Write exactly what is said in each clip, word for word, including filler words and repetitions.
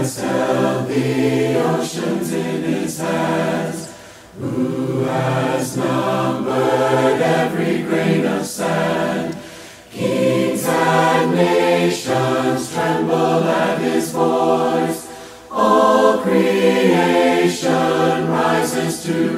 held the oceans in his hands, who has numbered every grain of sand. Kings and nations tremble at his voice. All creation rises to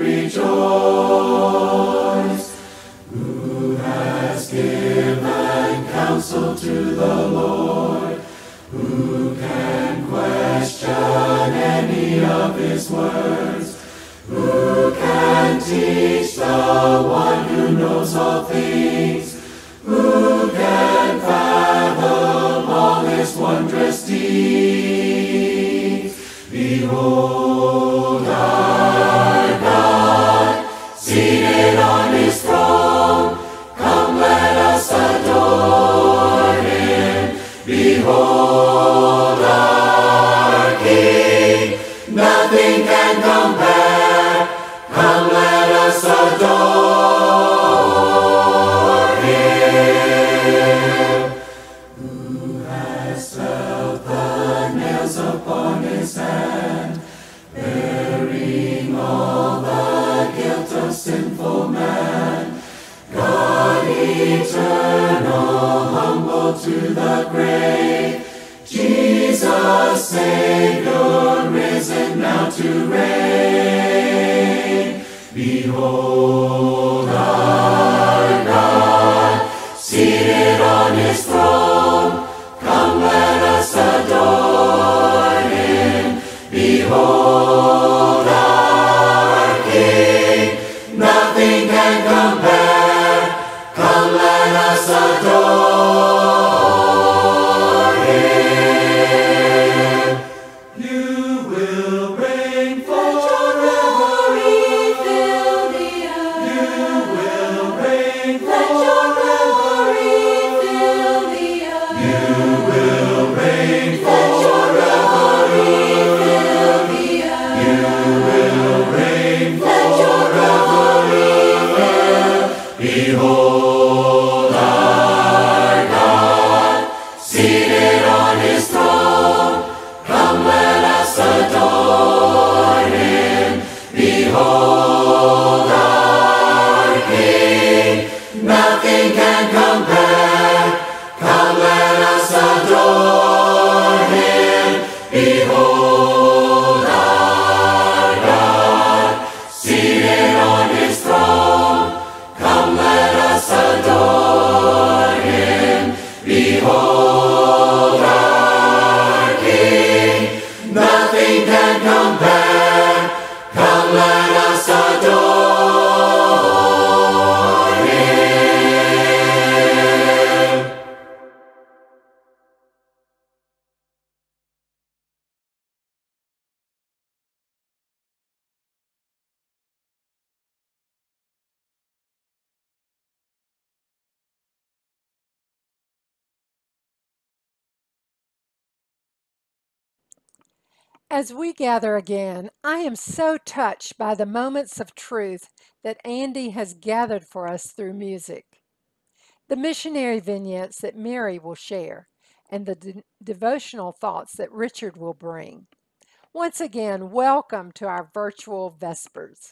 rejoice. Who has given counsel to the Lord? Who can question any of his words? Who can teach the one who knows all things? Who can fathom all his wondrous deeds? Behold our God, seated on his throne. Come, let us adore him. Behold our King, nothing can compare. Come, let us adore him. Who has felt the nails upon his hand, bearing all the guilt of sinful man? God eternal, humble to the grave, Jesus Savior, risen now to reign. Behold our God, seated on his throne. Come, let us adore him. Behold our King, nothing can compare. Come, let us adore him. You will reign forever. You will reign forever. You will reign forever. You will reign forever. Behold our God, seated on his throne. Come, let us adore him. Behold our King, nothing can compare. Come, let us adore him. Behold our God, seated on his throne. Come, let us adore him. Behold our King, nothing can compare. Come, let us adore him. As we gather again, I am so touched by the moments of truth that Andy has gathered for us through music. The missionary vignettes that Mary will share, and the de- devotional thoughts that Richard will bring. Once again, welcome to our virtual Vespers.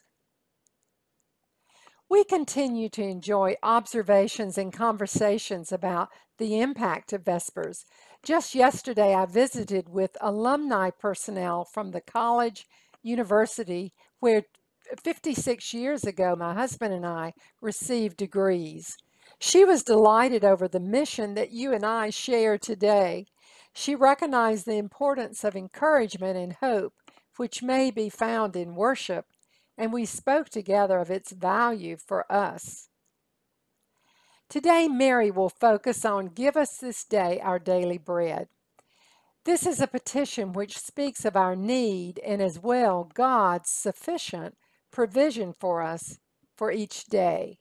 We continue to enjoy observations and conversations about the impact of Vespers. Just yesterday, I visited with alumni personnel from the college, university, where fifty-six years ago, my husband and I received degrees. She was delighted over the mission that you and I share today. She recognized the importance of encouragement and hope, which may be found in worship, and we spoke together of its value for us. Today, Mary will focus on Give Us This Day Our Daily Bread. This is a petition which speaks of our need and as well God's sufficient provision for us for each day.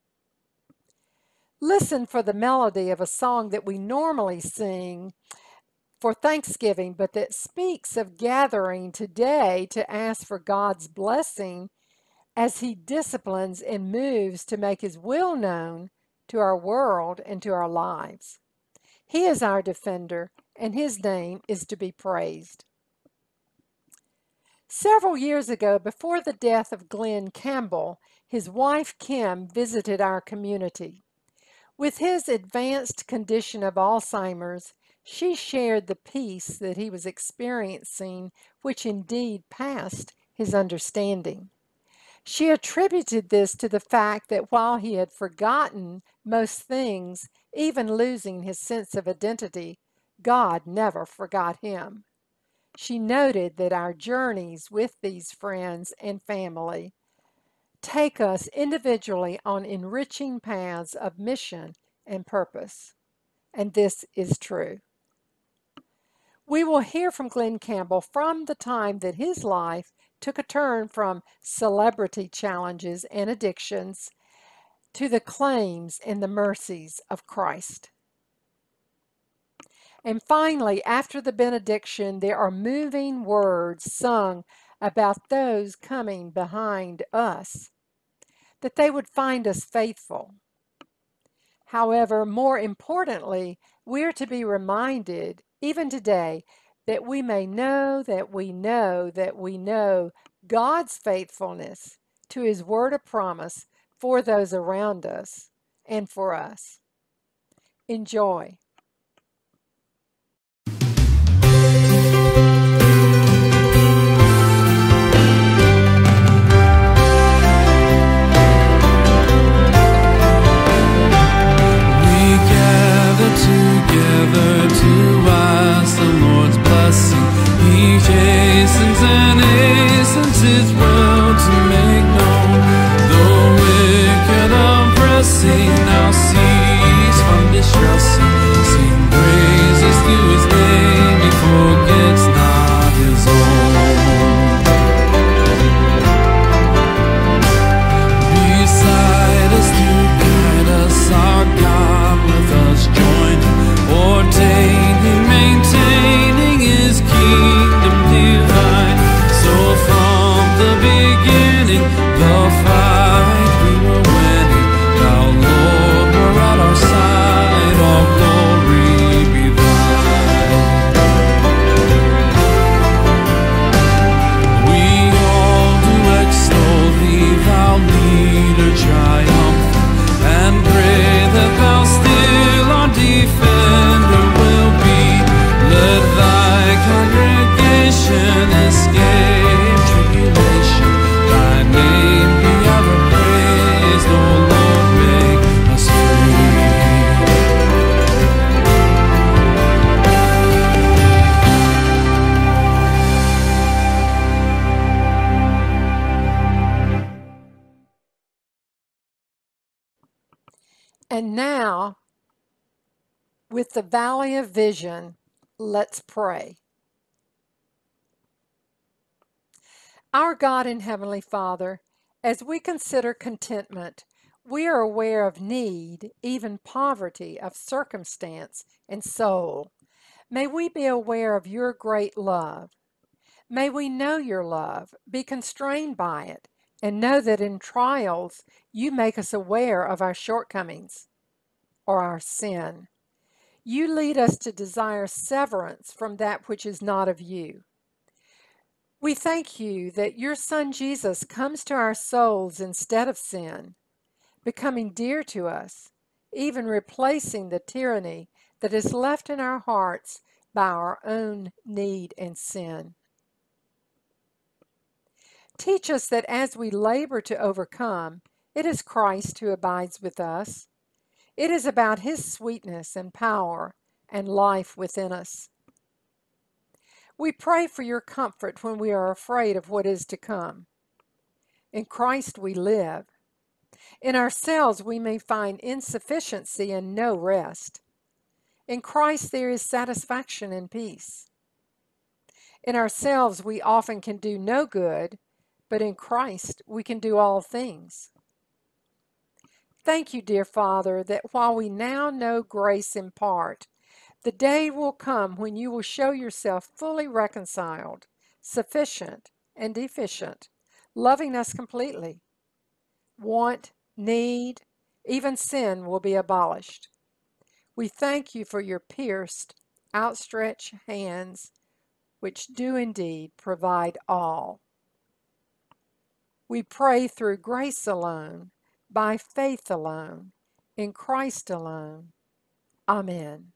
Listen for the melody of a song that we normally sing for Thanksgiving, but that speaks of gathering today to ask for God's blessing as He disciplines and moves to make His will known to our world and to our lives. He is our defender, and His name is to be praised. Several years ago, before the death of Glenn Campbell, his wife Kim visited our community. With his advanced condition of Alzheimer's, she shared the peace that he was experiencing, which indeed passed his understanding. She attributed this to the fact that while he had forgotten most things, even losing his sense of identity, God never forgot him. She noted that our journeys with these friends and family take us individually on enriching paths of mission and purpose. And this is true. We will hear from Glenn Campbell from the time that his life took a turn from celebrity challenges and addictions to the claims and the mercies of Christ. And finally, after the benediction, there are moving words sung about those coming behind us, that they would find us faithful. However, more importantly, we are to be reminded, even today, that we may know that we know that we know God's faithfulness to His word of promise for those around us and for us. Enjoy. Together to us the Lord's blessing. He chastens and hastens His will to make known. The wicked oppressing now cease from distressing. Sing praises to His name, He forgets not His own. Beside us to guide us, our God with us joining, ordaining, maintaining His kingdom divine. So from the beginning, the fight we were winning. Thou, Lord, were at our side, all glory be Thine. We all do extol Thee, Thou leader triumphant, and pray that Thou still art defender will be. Let Thy congregation escape tribulation. Thy name be ever praised, O Lord, make us free. And now, with the Valley of Vision, let's pray. Our God and Heavenly Father, as we consider contentment, we are aware of need, even poverty of circumstance and soul. May we be aware of Your great love. May we know Your love, be constrained by it, and know that in trials You make us aware of our shortcomings or our sin. You lead us to desire severance from that which is not of You. We thank You that Your Son Jesus comes to our souls instead of sin, becoming dear to us, even replacing the tyranny that is left in our hearts by our own need and sin. Teach us that as we labor to overcome, it is Christ who abides with us. It is about His sweetness and power and life within us. We pray for Your comfort when we are afraid of what is to come. In Christ we live. In ourselves we may find insufficiency and no rest. In Christ there is satisfaction and peace. In ourselves we often can do no good, but in Christ we can do all things. Thank You, dear Father, that while we now know grace in part, the day will come when You will show Yourself fully reconciled, sufficient, and efficient, loving us completely. Want, need, even sin will be abolished. We thank You for Your pierced, outstretched hands, which do indeed provide all. We pray through grace alone, by faith alone, in Christ alone. Amen.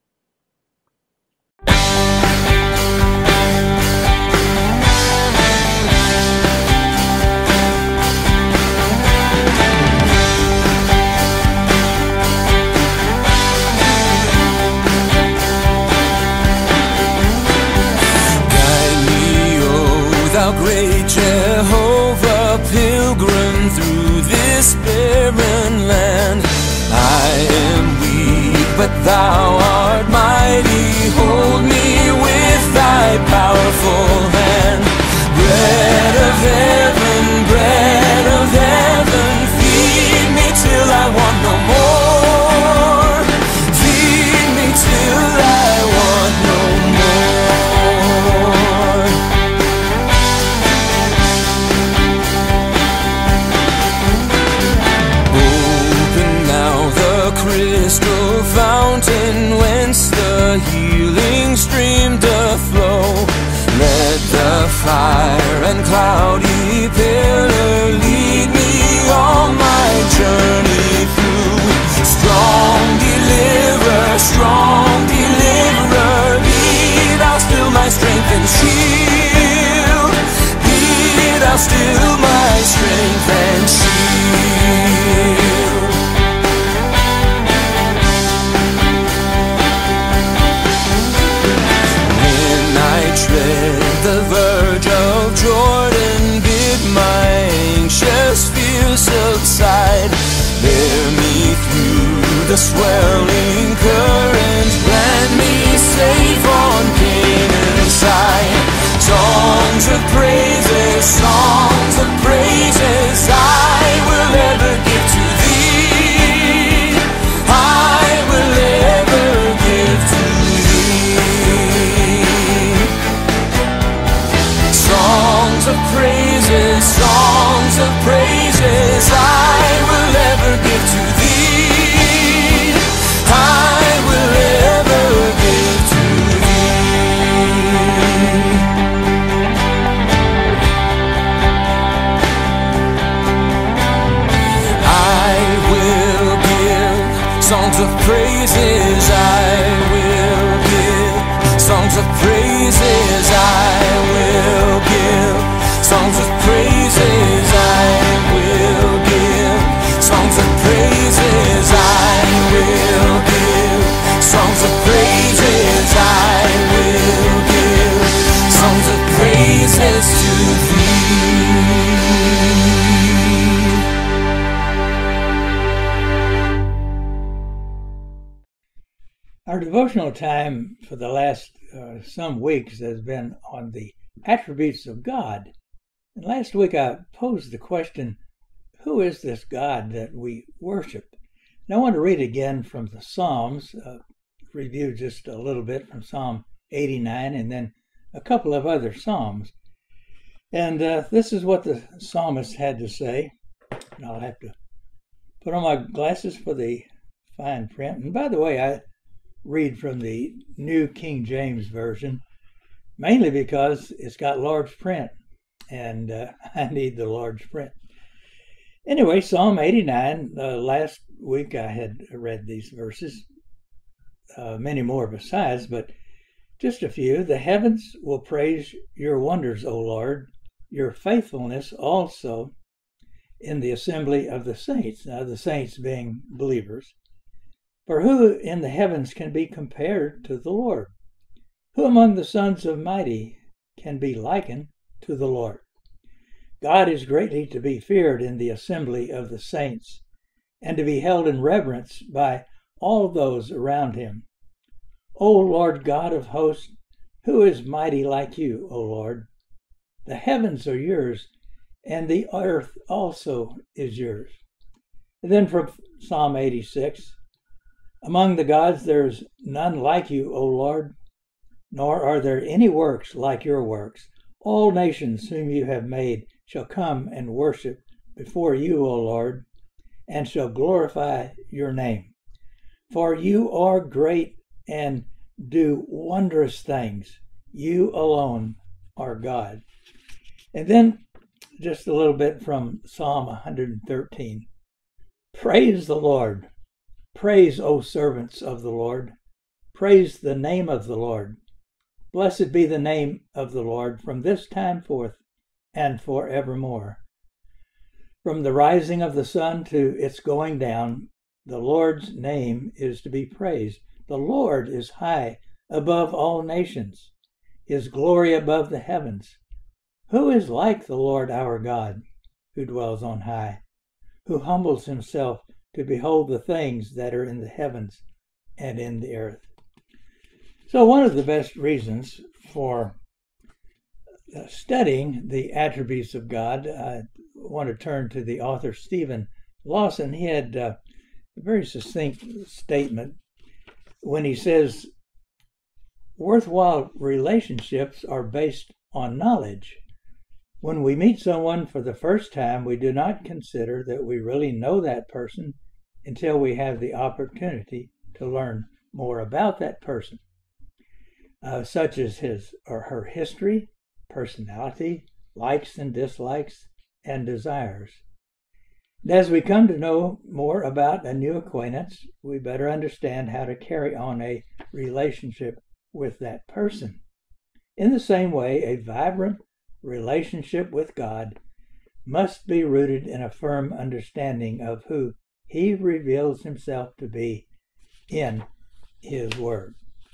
Thou great Jehovah, pilgrim through this barren land. I am weak, but thou art mighty. Hold me with thy powerful hand. Bread of heaven, bread of heaven, feed me till I want no more. Feed me till I want no more. Crystal fountain whence the healing stream doth flow. Let the fire and cloudy pillar lead me on my journey through. Strong deliverer, strong deliverer, be thou still my strength and shield. Be thou still my strength and shield. Tread the verge of Jordan, bid my anxious fears subside. Bear me through the swelling current, land me safe on Canaan's side. Songs of praises, songs of praises, I will ever give to thee. I will ever give to thee. Songs of praises, songs of praises, I will ever give to thee. I will ever give to thee. I will give songs of praises, I will give songs of praises, I will give songs of praises, I will give songs of praises, I will give songs of praises, I will give songs of praises to thee. Our devotional time for the last uh, some weeks has been on the attributes of God. And last week I posed the question, who is this God that we worship? And I want to read again from the Psalms, uh, review just a little bit from Psalm eighty-nine and then a couple of other Psalms. And uh, this is what the psalmist had to say. And I'll have to put on my glasses for the fine print. And by the way, I read from the New King James Version, mainly because it's got large print, and uh, I need the large print. Anyway, Psalm eighty-nine, uh, last week I had read these verses, uh, many more besides, but just a few. The heavens will praise your wonders, O Lord, your faithfulness also in the assembly of the saints. Now, the saints being believers. For who in the heavens can be compared to the Lord? Who among the sons of mighty can be likened to the Lord? God is greatly to be feared in the assembly of the saints, and to be held in reverence by all those around him. O Lord God of hosts, who is mighty like you, O Lord? The heavens are yours, and the earth also is yours. And then from Psalm eighty-six, among the gods there is none like you, O Lord, nor are there any works like your works. All nations whom you have made shall come and worship before you, O Lord, and shall glorify your name. For you are great and do wondrous things. You alone are God. And then just a little bit from Psalm one hundred thirteen. Praise the Lord. Praise, O servants of the Lord. Praise the name of the Lord. Blessed be the name of the Lord from this time forth and forevermore. From the rising of the sun to its going down, the Lord's name is to be praised. The Lord is high above all nations, his glory above the heavens. Who is like the Lord our God, who dwells on high, who humbles himself to behold the things that are in the heavens and in the earth? So one of the best reasons for studying the attributes of God, I want to turn to the author Stephen Lawson. He had uh, a very succinct statement when he says, worthwhile relationships are based on knowledge. When we meet someone for the first time, we do not consider that we really know that person until we have the opportunity to learn more about that person, uh, such as his or her history, personality, likes and dislikes, and desires. And as we come to know more about a new acquaintance, we better understand how to carry on a relationship with that person. In the same way, a vibrant relationship with God must be rooted in a firm understanding of who he reveals himself to be in his word.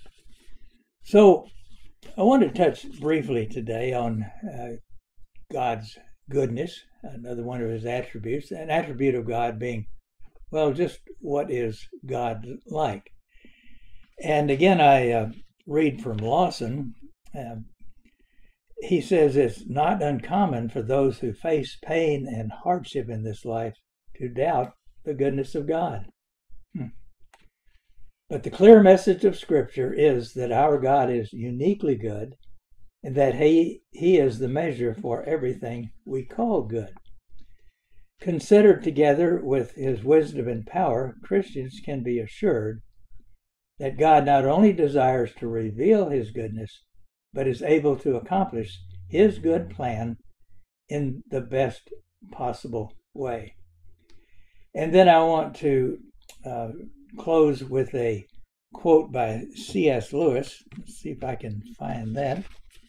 So I want to touch briefly today on uh, God's goodness, another one of his attributes, an attribute of God being, well, just what is God like? And again, I uh, read from Lawson. Uh, he says it's not uncommon for those who face pain and hardship in this life to doubt the goodness of God. Hmm. But the clear message of Scripture is that our God is uniquely good and that he, he is the measure for everything we call good. Considered together with his wisdom and power, Christians can be assured that God not only desires to reveal his goodness, but is able to accomplish his good plan in the best possible way. And then I want to uh, close with a quote by C S Lewis. Let's see if I can find that.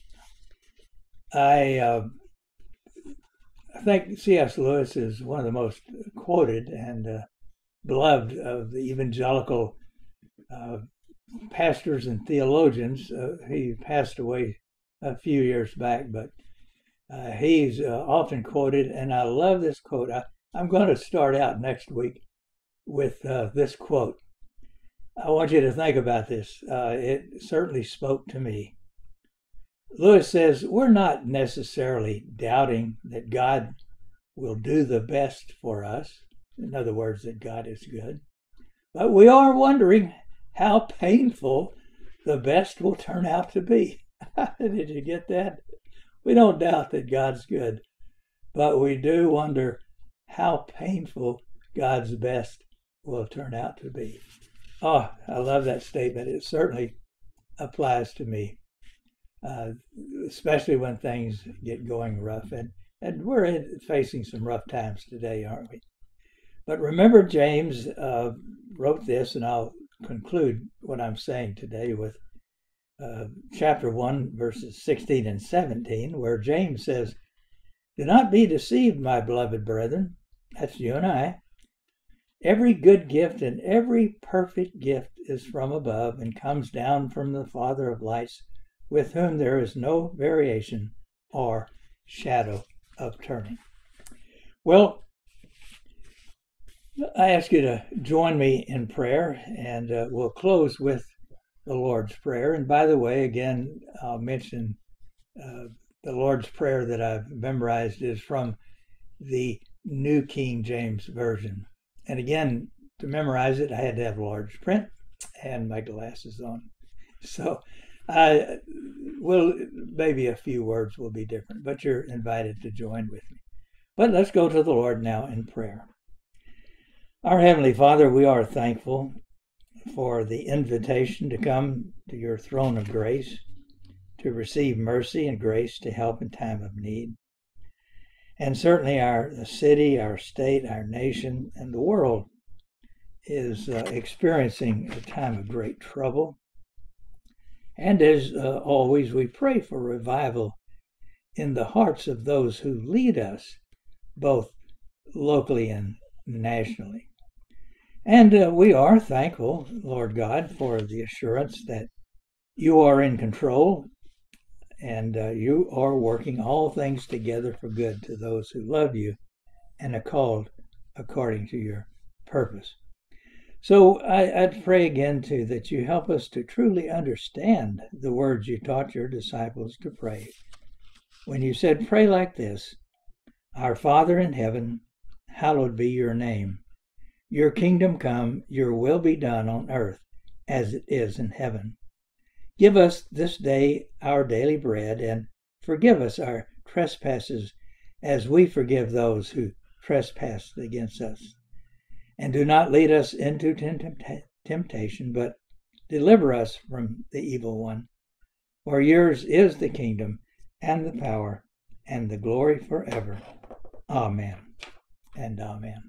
I, uh, I think C S Lewis is one of the most quoted and uh, beloved of the evangelical uh, pastors and theologians. Uh, he passed away a few years back, but uh, he's uh, often quoted, and I love this quote. I, I'm going to start out next week with uh, this quote. I want you to think about this. Uh, it certainly spoke to me. Lewis says, we're not necessarily doubting that God will do the best for us. In other words, that God is good. But we are wondering how painful the best will turn out to be. Did you get that? We don't doubt that God's good, but we do wonder how painful God's best will turn out to be. Oh, I love that statement. It certainly applies to me, uh, especially when things get going rough. And, and we're in, facing some rough times today, aren't we? But remember, James uh, wrote this, and I'll conclude what I'm saying today with uh, chapter one, verses sixteen and seventeen, where James says, do not be deceived, my beloved brethren. That's you and I. Every good gift and every perfect gift is from above and comes down from the Father of lights, with whom there is no variation or shadow of turning. Well, I ask you to join me in prayer, and uh, we'll close with the Lord's Prayer. And by the way, again, I'll mention uh, the Lord's Prayer that I've memorized is from the New King James Version. And again, to memorize it, I had to have large print and my glasses on. So I will, maybe a few words will be different, but you're invited to join with me. But let's go to the Lord now in prayer. Our Heavenly Father, we are thankful for the invitation to come to your throne of grace, to receive mercy and grace to help in time of need. And certainly our city, our state, our nation, and the world is uh, experiencing a time of great trouble. And as uh, always, we pray for revival in the hearts of those who lead us, both locally and nationally. And uh, we are thankful, Lord God, for the assurance that you are in control and uh, you are working all things together for good to those who love you and are called according to your purpose. So I, I'd pray again, too, that you help us to truly understand the words you taught your disciples to pray. When you said, pray like this, Our Father in heaven, hallowed be your name. Your kingdom come, your will be done on earth as it is in heaven. Give us this day our daily bread, and forgive us our trespasses as we forgive those who trespass against us. And do not lead us into temptation, but deliver us from the evil one. For yours is the kingdom, and the power, and the glory forever. Amen and amen.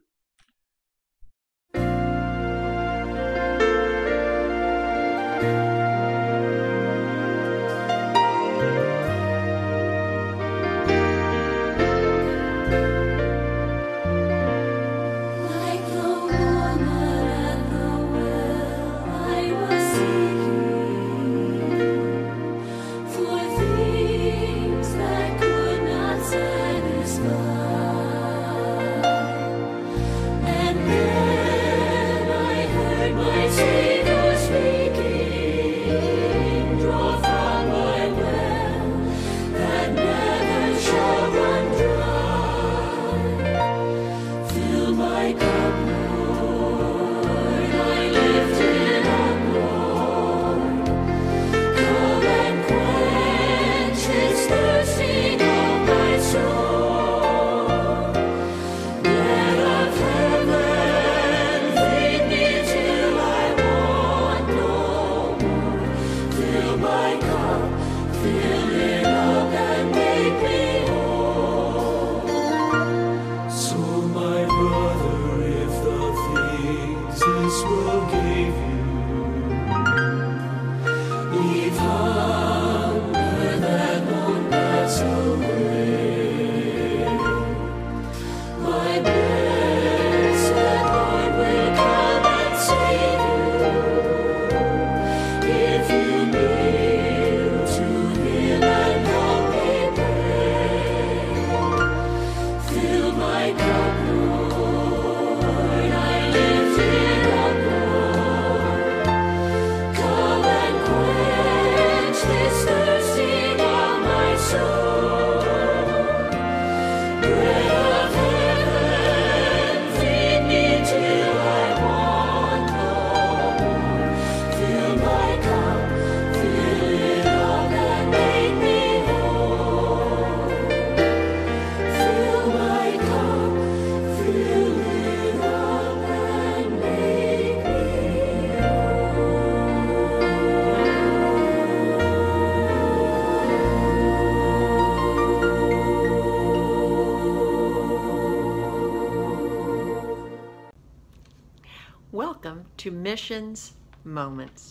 Welcome to Missions Moments.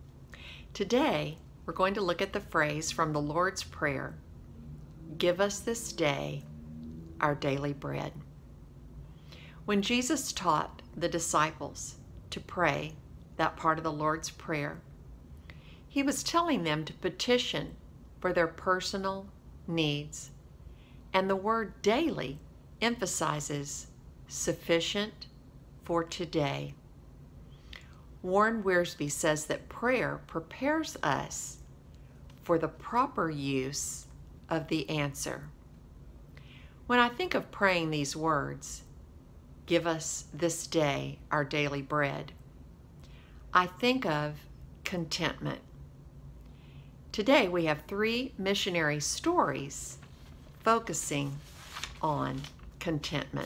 Today, we're going to look at the phrase from the Lord's Prayer, "Give us this day our daily bread." When Jesus taught the disciples to pray that part of the Lord's Prayer, he was telling them to petition for their personal needs, and the word daily emphasizes sufficient for today. Warren Wiersbe says that prayer prepares us for the proper use of the answer. When I think of praying these words, "Give us this day our daily bread," I think of contentment. Today we have three missionary stories focusing on contentment.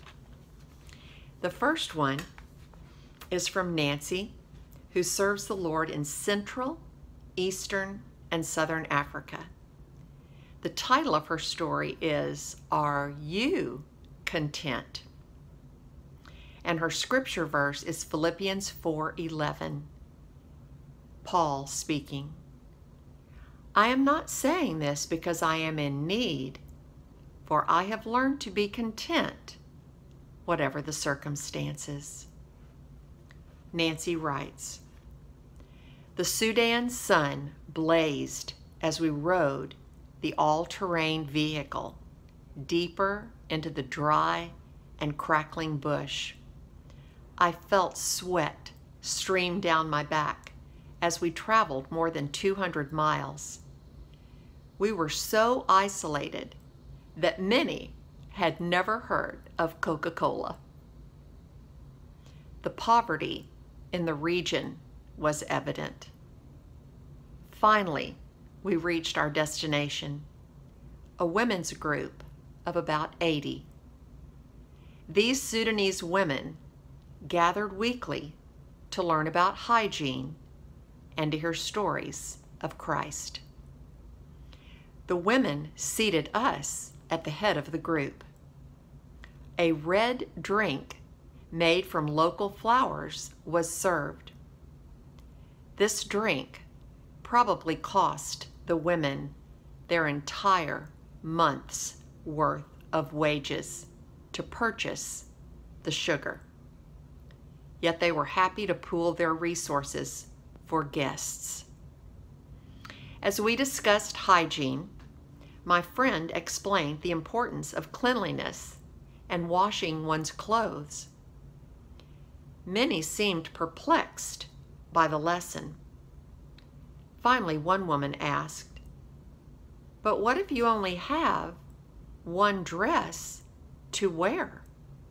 The first one is from Nancy, who serves the Lord in Central, Eastern, and Southern Africa. The title of her story is, Are You Content? And her scripture verse is Philippians four eleven. Paul speaking. I am not saying this because I am in need, for I have learned to be content, whatever the circumstances. Nancy writes, the Sudan sun blazed as we rode the all-terrain vehicle deeper into the dry and crackling bush. I felt sweat stream down my back as we traveled more than two hundred miles. We were so isolated that many had never heard of Coca-Cola. The poverty in the region was evident. Finally, we reached our destination, a women's group of about eighty. These Sudanese women gathered weekly to learn about hygiene and to hear stories of Christ. The women seated us at the head of the group. A red drink made from local flowers was served. This drink probably cost the women their entire month's worth of wages to purchase the sugar. Yet they were happy to pool their resources for guests. As we discussed hygiene, my friend explained the importance of cleanliness and washing one's clothes. Many seemed perplexed by the lesson. Finally, one woman asked, "But what if you only have one dress to wear?"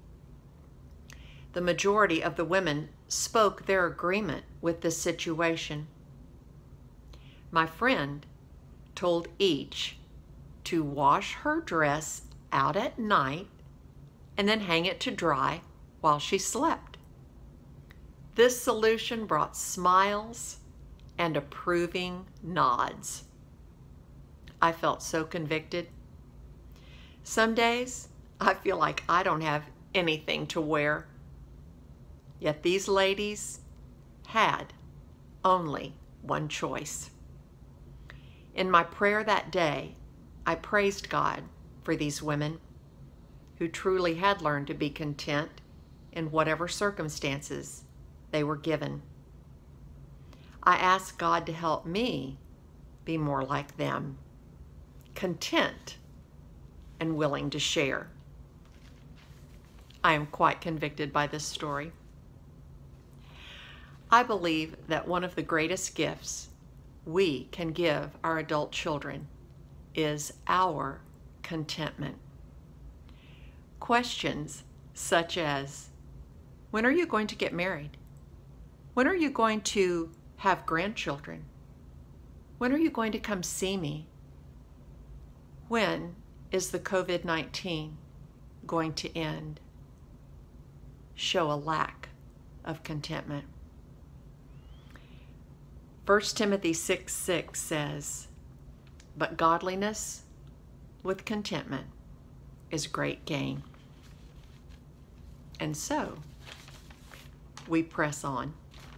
The majority of the women spoke their agreement with this situation. My friend told each to wash her dress out at night and then hang it to dry while she slept. This solution brought smiles and approving nods. I felt so convicted. Some days I feel like I don't have anything to wear. Yet these ladies had only one choice. In my prayer that day, I praised God for these women who truly had learned to be content in whatever circumstances they were given. I asked God to help me be more like them, content and willing to share. I am quite convicted by this story. I believe that one of the greatest gifts we can give our adult children is our contentment. Questions such as, when are you going to get married? When are you going to have grandchildren? When are you going to come see me? When is the COVID nineteen going to end? Show a lack of contentment. First Timothy six six says, "But godliness with contentment is great gain." And so, we press on.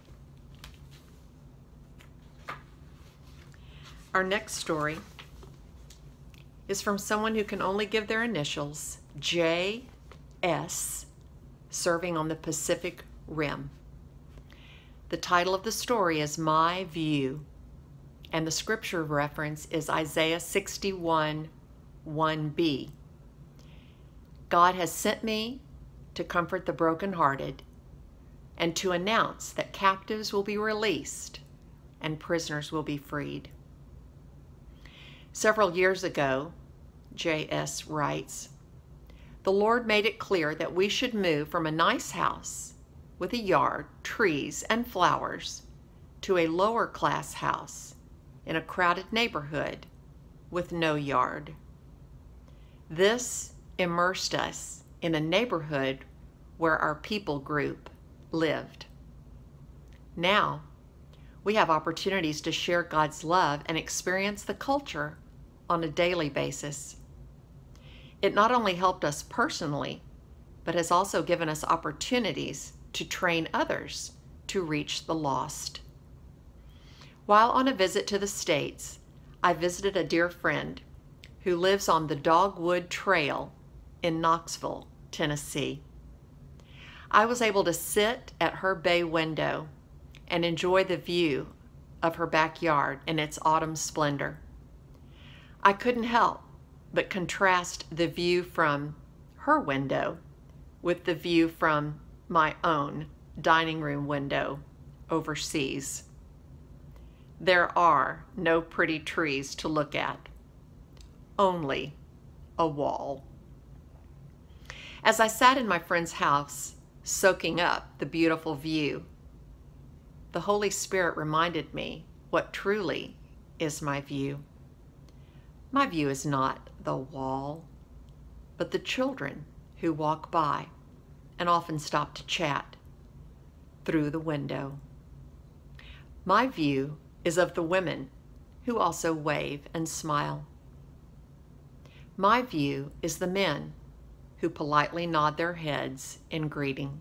Our next story is from someone who can only give their initials, J S, serving on the Pacific Rim. The title of the story is My View, and the scripture reference is Isaiah sixty-one, one b. God has sent me to comfort the brokenhearted and to announce that captives will be released and prisoners will be freed. Several years ago, J S writes, the Lord made it clear that we should move from a nice house with a yard, trees, and flowers to a lower class house in a crowded neighborhood with no yard. This immersed us in a neighborhood where our people group lived. Now, we have opportunities to share God's love and experience the culture on a daily basis. It not only helped us personally, but has also given us opportunities to train others to reach the lost. While on a visit to the States, I visited a dear friend who lives on the Dogwood Trail in Knoxville, Tennessee. I was able to sit at her bay window and enjoy the view of her backyard in its autumn splendor. I couldn't help but contrast the view from her window with the view from my own dining room window overseas. There are no pretty trees to look at, only a wall. As I sat in my friend's house, soaking up the beautiful view, the Holy Spirit reminded me what truly is my view. My view is not the wall, but the children who walk by and often stop to chat through the window. My view is of the women who also wave and smile. My view is the men who politely nod their heads in greeting.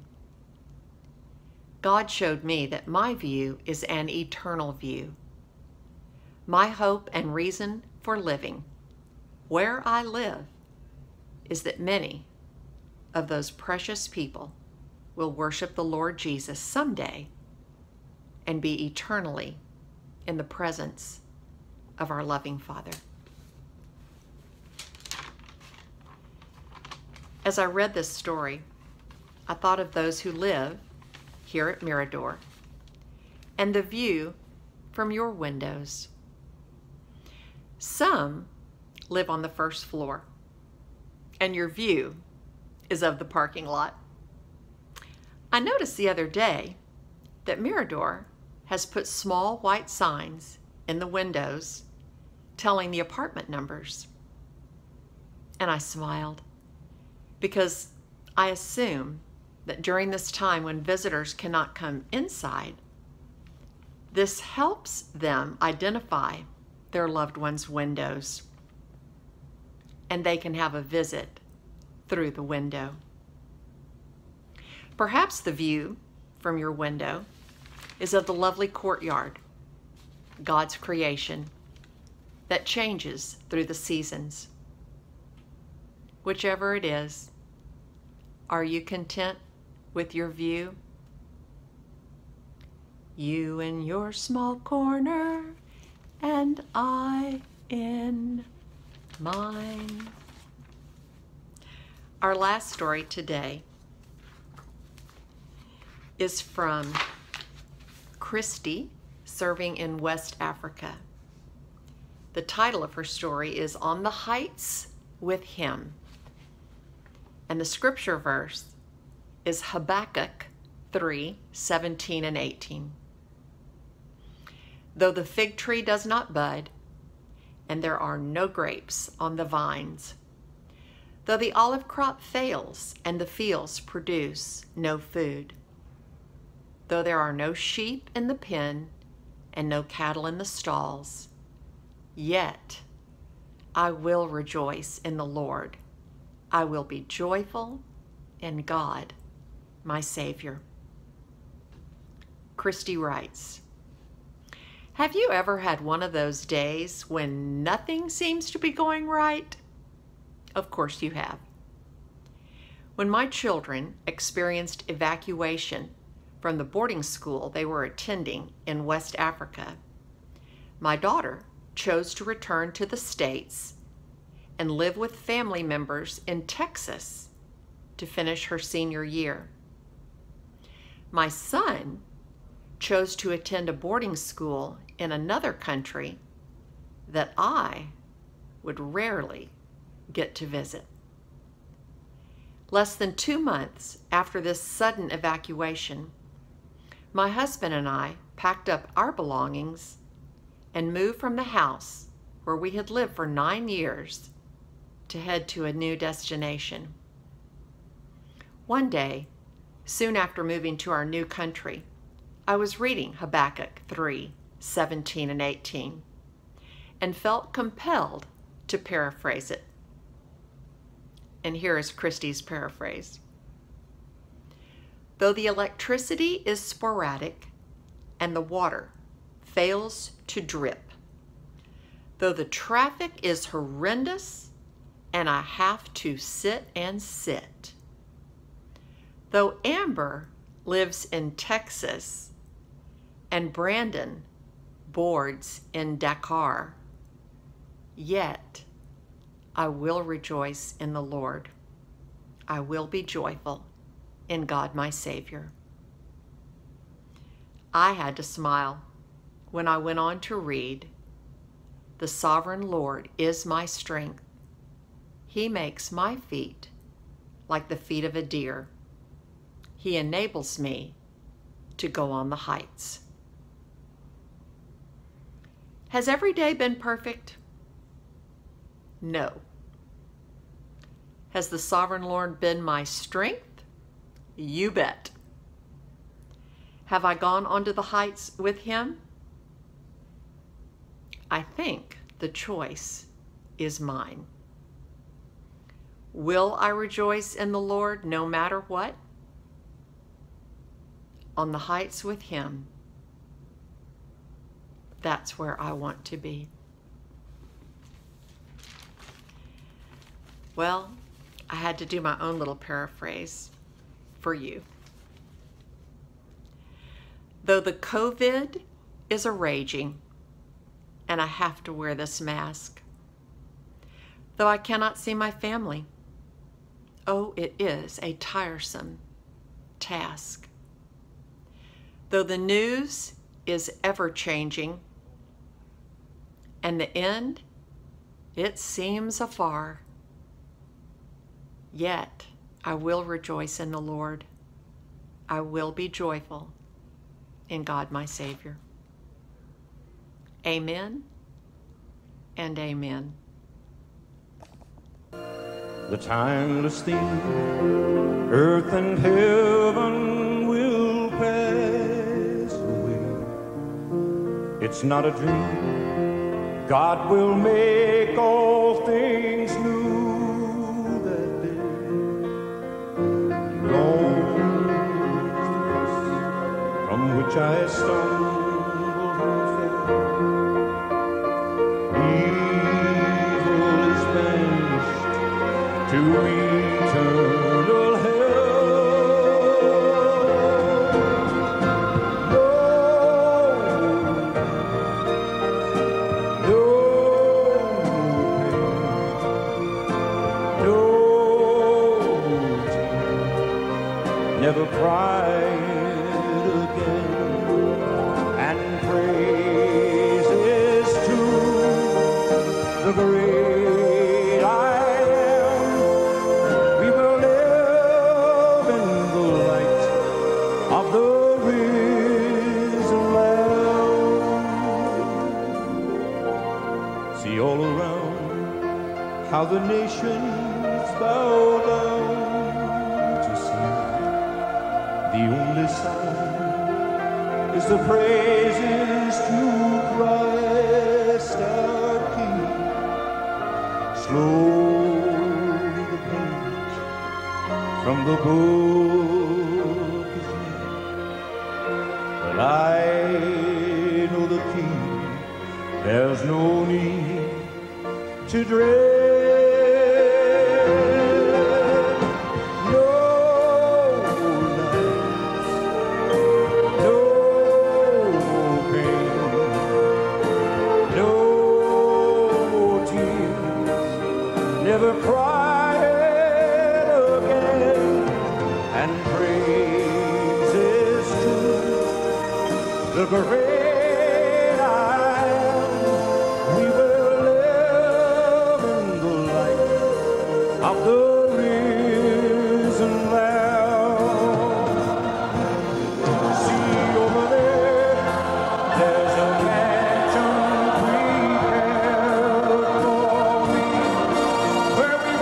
God showed me that my view is an eternal view. My hope and reason for living, where I live, is that many of those precious people will worship the Lord Jesus someday and be eternally in the presence of our loving Father. As I read this story, I thought of those who live here at Mirador and the view from your windows. Some live on the first floor, and your view is of the parking lot. I noticed the other day that Mirador has put small white signs in the windows telling the apartment numbers. And I smiled because I assume that during this time when visitors cannot come inside, this helps them identify their loved ones' windows, and they can have a visit through the window. Perhaps the view from your window is of the lovely courtyard, God's creation, that changes through the seasons. Whichever it is, are you content with your view? You in your small corner, and I in mine. Our last story today is from Christi, serving in West Africa. The title of her story is On the Heights with Him. And the scripture verse is Habakkuk three, seventeen and eighteen. Though the fig tree does not bud, and there are no grapes on the vines, though the olive crop fails and the fields produce no food, though there are no sheep in the pen and no cattle in the stalls, yet I will rejoice in the Lord. I will be joyful in God, my Savior. Christi writes, have you ever had one of those days when nothing seems to be going right? Of course you have. When my children experienced evacuation from the boarding school they were attending in West Africa, my daughter chose to return to the States and live with family members in Texas to finish her senior year. My son chose to attend a boarding school in another country that I would rarely get to visit. Less than two months after this sudden evacuation, my husband and I packed up our belongings and moved from the house where we had lived for nine years to head to a new destination. One day, soon after moving to our new country, I was reading Habakkuk three, seventeen and eighteen, and felt compelled to paraphrase it. And here is Christi's paraphrase. Though the electricity is sporadic and the water fails to drip, though the traffic is horrendous and I have to sit and sit, though Amber lives in Texas and Brandon boards in Dakar, yet I will rejoice in the Lord. I will be joyful in God my Savior. I had to smile when I went on to read, the sovereign Lord is my strength. He makes my feet like the feet of a deer. He enables me to go on the heights. Has every day been perfect? No. Has the sovereign Lord been my strength? You bet. Have I gone onto the heights with him? I think the choice is mine. Will I rejoice in the Lord no matter what? On the heights with him, that's where I want to be. Well, I had to do my own little paraphrase for you. Though the COVID is a raging, and I have to wear this mask, though I cannot see my family, oh, it is a tiresome task. Though the news is ever-changing, and the end, it seems afar, yet I will rejoice in the Lord. I will be joyful in God my Savior. Amen and amen. The timeless theme, earth and heaven will pass away. It's not a dream, God will make all things new that day. Long is the cross from which I stumbled and fell. Evil is banished to eternal hell. No, no pain, no tear, never cried again, and praises to the great I am. We will live in the light of the risen Lamb. See all around how the nations bow down to see. The only sound is the praises to Christ our King. Slowly the page from the book is read, but I know the King, there's no need to dread. No nights, no pain, no tears, never cried again, and praises to the great I am. We will live in the light of the risen Lamb. See over there, there's a mansion prepared for me, where we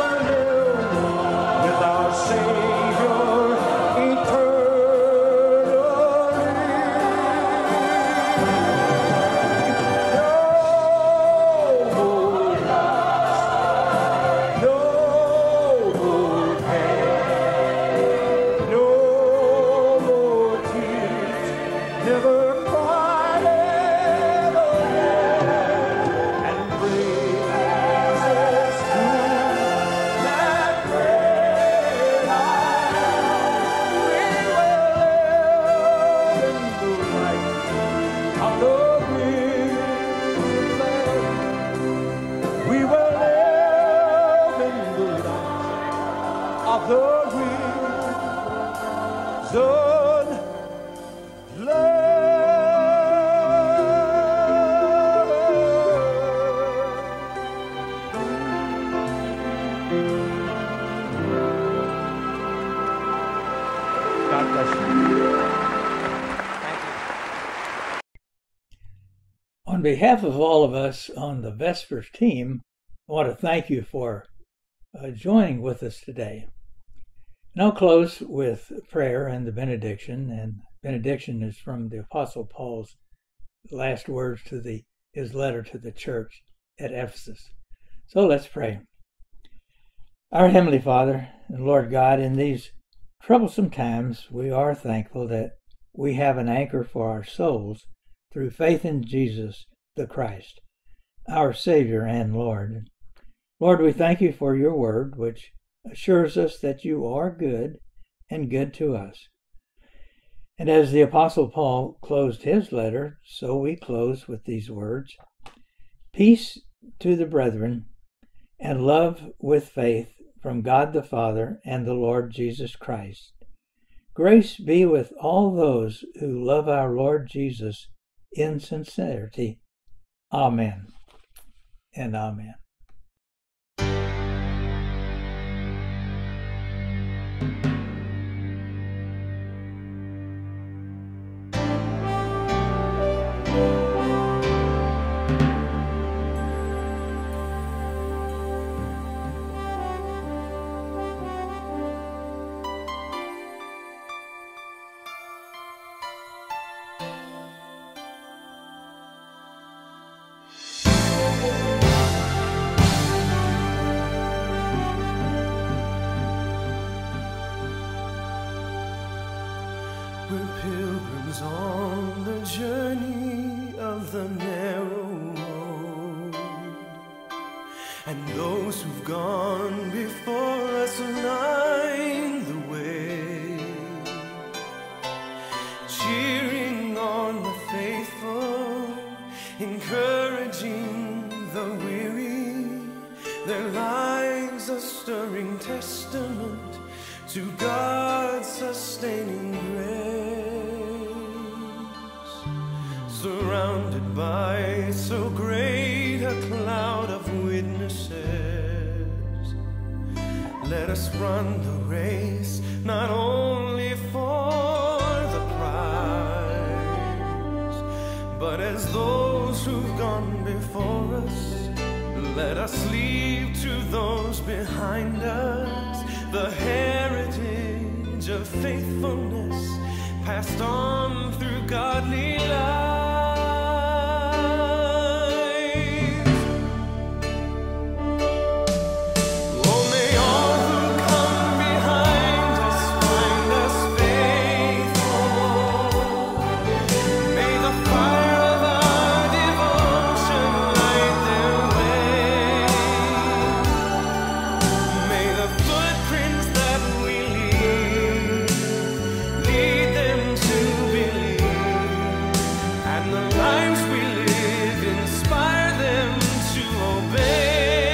On behalf of all of us on the Vespers team, I want to thank you for uh, joining with us today. And I'll close with prayer and the benediction. And benediction is from the Apostle Paul's last words to the his letter to the church at Ephesus. So let's pray. Our Heavenly Father and Lord God, in these troublesome times, we are thankful that we have an anchor for our souls through faith in Jesus the Christ, our Savior and Lord. Lord, we thank you for your word, which assures us that you are good and good to us. And as the Apostle Paul closed his letter, so we close with these words: peace to the brethren and love with faith from God the Father and the Lord Jesus Christ. Grace be with all those who love our Lord Jesus in sincerity. Amen and amen. We're pilgrims on the journey of the narrow road, and those who've gone before us line the way, cheering on the faithful, encouraging the weary. Their lives a stirring testament to God's sustaining grace. Surrounded by so great a cloud of witnesses, let us run the race, not only for the prize, but as those who've gone before us. Let us leave to those behind us the heritage of faithfulness passed on through godly lives. Oh, may all who come behind us find us faithful. May the fire of our devotion light their way. May the footprints that we leave lead them to believe, and the lives we live inspire them to obey.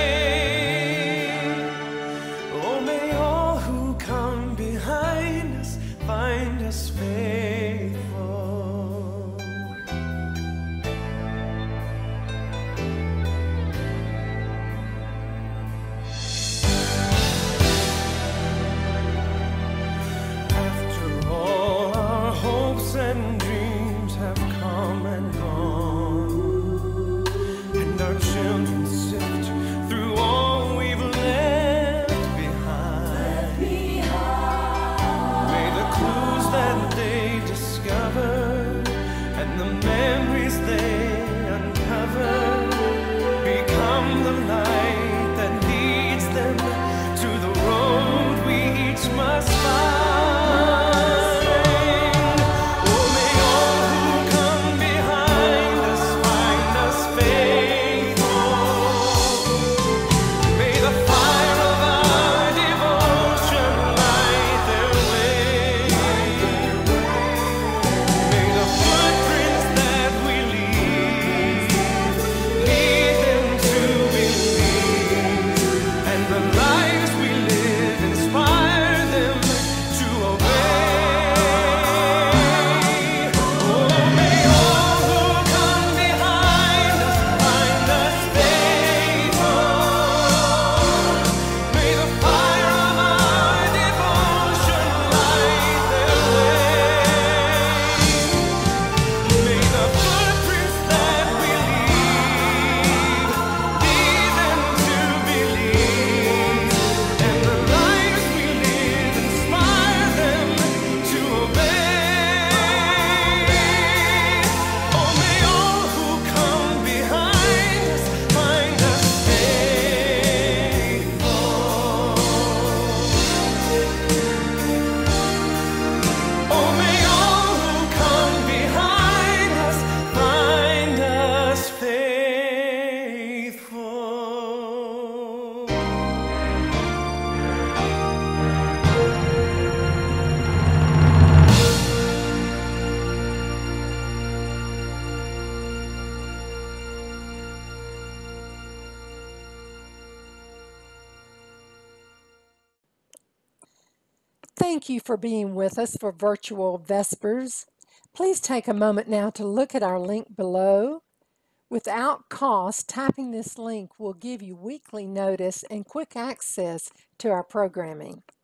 Oh, may all who come behind us find us faithful. After all, our hopes and dreams have come and gone, and our children sift through all we've left behind. May the clues that they discover and the memories they uncover become the light that leads them to the road we each must find. Oh, may all who come behind us find us faithful. Thank you for being with us for virtual Vespers. Please take a moment now to look at our link below. Without cost, tapping this link will give you weekly notice and quick access to our programming.